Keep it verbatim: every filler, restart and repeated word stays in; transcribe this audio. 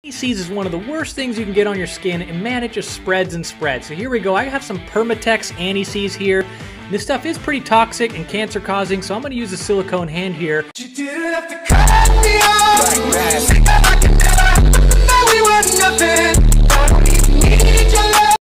Anti-seize is one of the worst things you can get on your skin, and man, it just spreads and spreads. So here we go. I have some Permatex Anti-seize here. This stuff is pretty toxic and cancer causing, so I'm going to use a silicone hand here. You didn't have to cut me off.